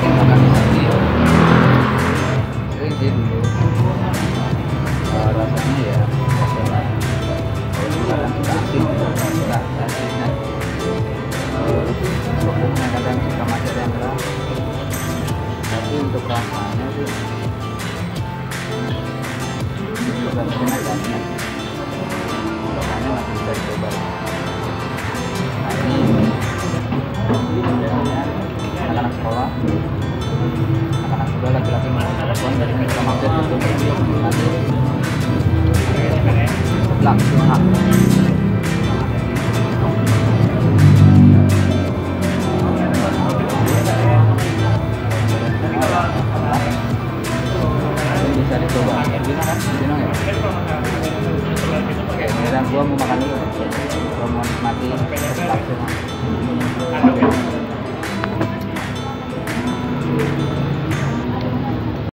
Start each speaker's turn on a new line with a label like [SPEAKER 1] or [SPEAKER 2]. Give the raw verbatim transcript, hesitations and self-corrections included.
[SPEAKER 1] organisasi sering sih dulu. Uh, rasanya ya oke lah, kadang suka asik suka asiknya, pokoknya kadang suka macet yang berat, tapi untuk rasanya sih sudah mungkin agaknya rasanya masih bisa dicoba. Nah ini biasanya anak-anak sekolah, anak-anak muda laki-laki mau telepon dari mereka mampir gitu nanti sebelah Tuhan. Bisa dicoba. Gimana kan? Gimana ya? Oke, sekarang gua mau makan dulu. Gua mau nikmati sebelah Tuhan.